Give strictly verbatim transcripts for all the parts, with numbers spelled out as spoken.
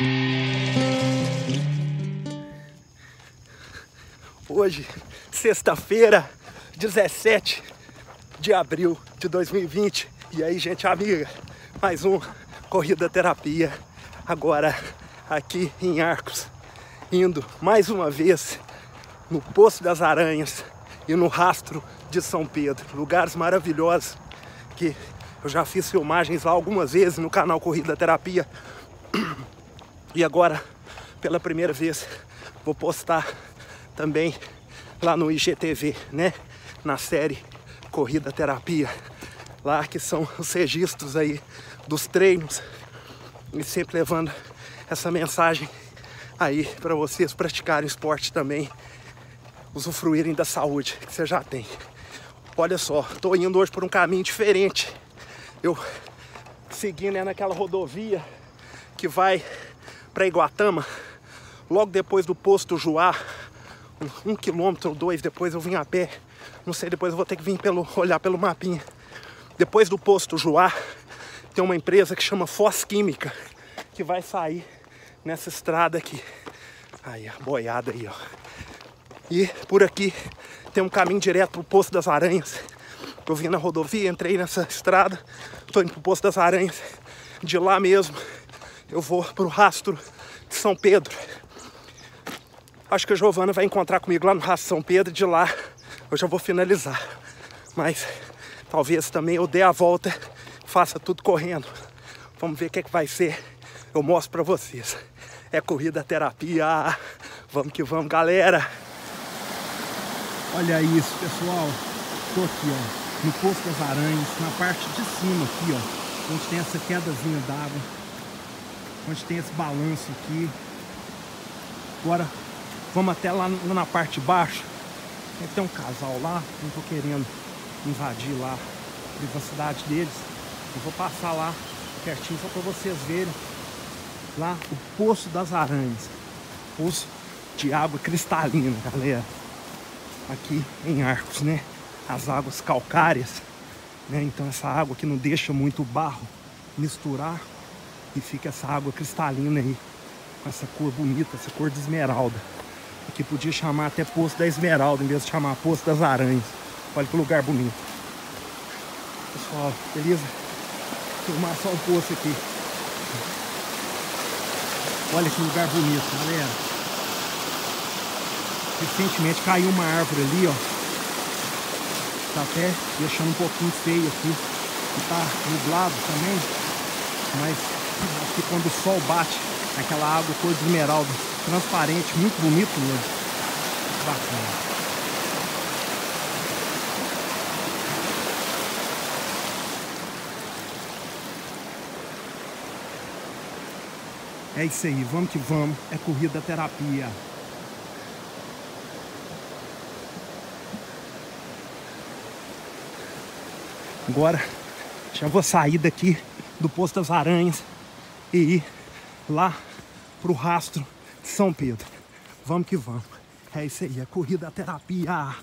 Hoje, sexta-feira, dezessete de abril de dois mil e vinte. E aí, gente amiga, mais um Corrida Terapia. Agora aqui em Arcos, indo mais uma vez no Poço das Aranhas e no Rastro de São Pedro. Lugares maravilhosos que eu já fiz filmagens lá algumas vezes no canal Corrida Terapia. E agora, pela primeira vez, vou postar também lá no I G T V, né? Na série Corrida Terapia. Lá que são os registros aí dos treinos. E sempre levando essa mensagem aí para vocês praticarem esporte também. Usufruírem da saúde que você já tem. Olha só, tô indo hoje por um caminho diferente. Eu segui, né, naquela rodovia que vai para Iguatama. Logo depois do posto Juá, um, um quilômetro ou dois depois eu vim a pé. Não sei, depois eu vou ter que vir pelo, olhar pelo mapinha. Depois do posto Juá, tem uma empresa que chama Foz Química, que vai sair nessa estrada aqui. Aí, a boiada aí, ó. E por aqui tem um caminho direto pro Poço das Aranhas. Eu vim na rodovia, entrei nessa estrada, tô indo pro Poço das Aranhas. De lá mesmo eu vou pro Rastro de São Pedro. Acho que a Giovana vai encontrar comigo lá no Rastro de São Pedro. De lá eu já vou finalizar. Mas talvez também eu dê a volta, faça tudo correndo. Vamos ver o que é que vai ser. Eu mostro pra vocês. É Corrida Terapia. Vamos que vamos, galera. Olha isso, pessoal. Tô aqui, ó, no Poço das Aranhas, na parte de cima aqui, ó, onde tem essa quedazinha d'água, onde tem esse balanço aqui. Agora vamos até lá na parte de baixo. Tem um casal lá, não tô querendo invadir lá a privacidade deles. Eu vou passar lá pertinho só para vocês verem. Lá o Poço das Aranhas, poço de água cristalina, galera. Aqui em Arcos, né? As águas calcárias, né? Então essa água que não deixa muito barro misturar e fica essa água cristalina aí, com essa cor bonita, essa cor de esmeralda. Aqui podia chamar até Poço da Esmeralda em vez de chamar Poço das Aranhas. Olha que lugar bonito. Pessoal, beleza? Vou filmar só um poço aqui. Olha que lugar bonito, galera. Recentemente caiu uma árvore ali, ó. Tá até deixando um pouquinho feio aqui. E tá nublado também. Mas acho que quando o sol bate, aquela água cor de esmeralda, transparente, muito bonito mesmo. Muito bacana. É isso aí, vamos que vamos. É Corrida Terapia. Agora já vou sair daqui do Poço das Aranhas e ir lá pro Rastro de São Pedro. Vamos que vamos. É isso aí, é Corrida Terapia.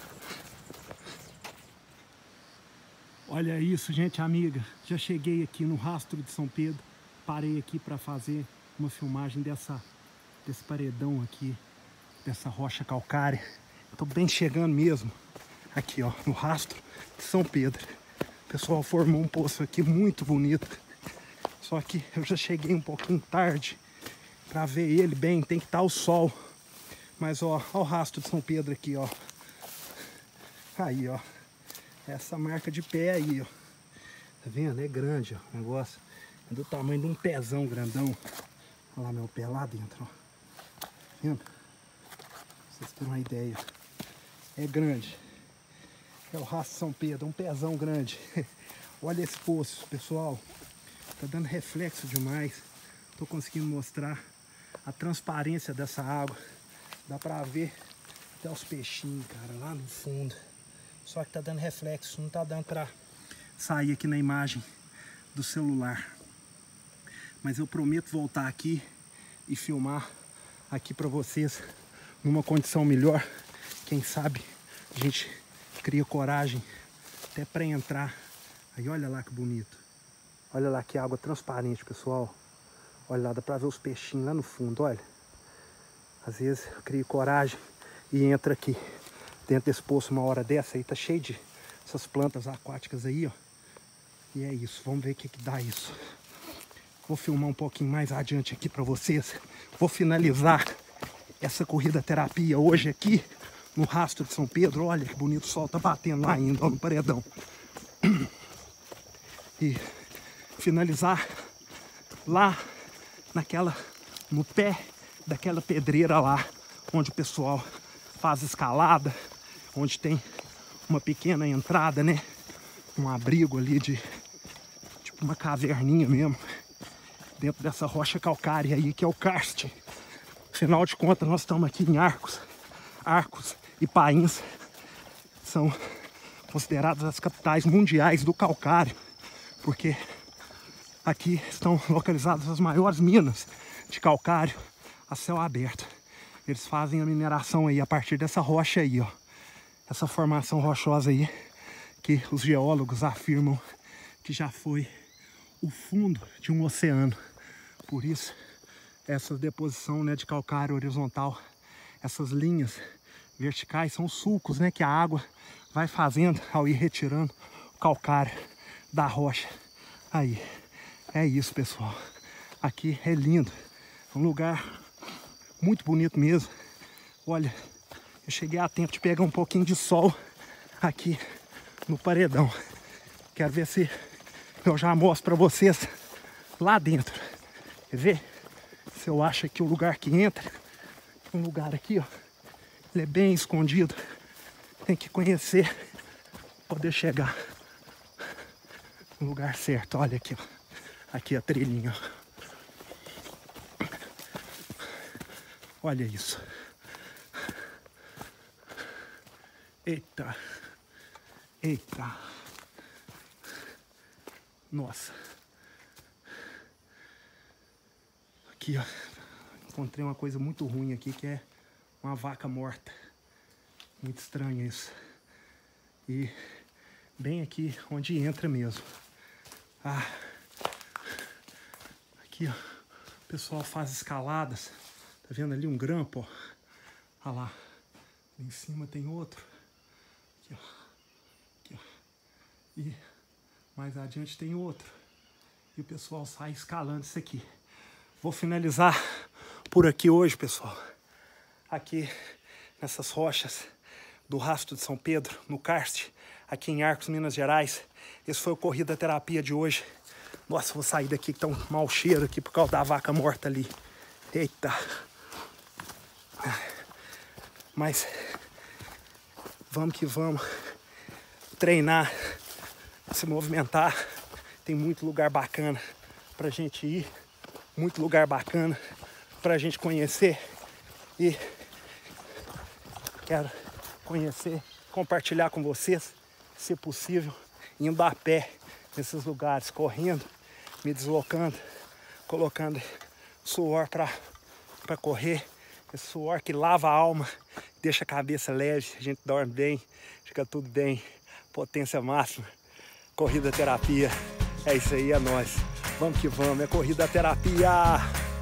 Olha isso, gente amiga. Já cheguei aqui no Rastro de São Pedro. Parei aqui para fazer uma filmagem dessa, desse paredão aqui, dessa rocha calcária. Tô bem chegando mesmo. Aqui, ó, no Rastro de São Pedro. O pessoal formou um poço aqui muito bonito. Só que eu já cheguei um pouquinho tarde para ver ele bem. Tem que estar o sol. Mas ó, ó o Rastro de São Pedro aqui, ó. Aí, ó. Essa marca de pé aí, ó. Tá vendo? É grande, ó. O negócio é do tamanho de um pezão grandão. Olha lá meu pé lá dentro, ó. Tá vendo? Pra vocês terem uma ideia. É grande. É o Rastro de São Pedro, um pezão grande. Olha esse poço, pessoal. Tá dando reflexo demais. Tô conseguindo mostrar a transparência dessa água. Dá pra ver até os peixinhos, cara, lá no fundo. Só que tá dando reflexo, não tá dando pra sair aqui na imagem do celular. Mas eu prometo voltar aqui e filmar aqui pra vocês numa condição melhor. Quem sabe a gente cria coragem até para entrar. Aí olha lá que bonito. Olha lá que água transparente, pessoal. Olha lá, dá pra ver os peixinhos lá no fundo, olha. Às vezes eu crio coragem e entra aqui dentro desse poço uma hora dessa aí, tá cheio de essas plantas aquáticas aí, ó. E é isso, vamos ver o que que dá isso. Vou filmar um pouquinho mais adiante aqui pra vocês. Vou finalizar essa corrida terapia hoje aqui no Rastro de São Pedro. Olha que bonito, o sol tá batendo lá ainda, ó, no paredão. E finalizar lá naquela, no pé daquela pedreira lá, onde o pessoal faz escalada, onde tem uma pequena entrada, né? Um abrigo ali de, tipo uma caverninha mesmo, dentro dessa rocha calcária aí, que é o karst. Afinal de contas, nós estamos aqui em Arcos. Arcos e Pains são consideradas as capitais mundiais do calcário, porque aqui estão localizadas as maiores minas de calcário a céu aberto. Eles fazem a mineração aí a partir dessa rocha aí, ó. Essa formação rochosa aí, que os geólogos afirmam que já foi o fundo de um oceano. Por isso, essa deposição, né, de calcário horizontal, essas linhas verticais são os sulcos, né, que a água vai fazendo ao ir retirando o calcário da rocha. Aí, é isso, pessoal. Aqui é lindo, é um lugar muito bonito mesmo. Olha, eu cheguei a tempo de pegar um pouquinho de sol aqui no paredão. Quero ver se eu já mostro para vocês lá dentro. Quer ver? Se eu acho aqui o lugar que entra. Um lugar aqui, ó. Ele é bem escondido. Tem que conhecer para poder chegar no lugar certo. Olha aqui, ó. Aqui a trilhinha, ó. Olha isso. Eita. Eita. Nossa. Aqui, ó. Encontrei uma coisa muito ruim aqui, que é uma vaca morta. Muito estranho isso. E bem aqui onde entra mesmo. Ah. Aqui, ó. O pessoal faz escaladas. Tá vendo ali um grampo, ó. Olha lá. Em cima tem outro. Aqui, ó. Aqui, ó. E mais adiante tem outro. E o pessoal sai escalando isso aqui. Vou finalizar por aqui hoje, pessoal. Aqui nessas rochas do Rastro de São Pedro, no karst, aqui em Arcos, Minas Gerais. Esse foi o Corrida Terapia de hoje. Nossa, vou sair daqui que tá um mau cheiro aqui por causa da vaca morta ali. Eita. Mas vamos que vamos treinar, se movimentar. Tem muito lugar bacana pra gente ir, muito lugar bacana pra gente conhecer. E quero conhecer, compartilhar com vocês, se possível, indo a pé nesses lugares, correndo, me deslocando, colocando suor para para correr, esse suor que lava a alma, deixa a cabeça leve, a gente dorme bem, fica tudo bem, potência máxima. Corrida terapia, é isso aí, é nóis. Vamos que vamos, é corrida terapia.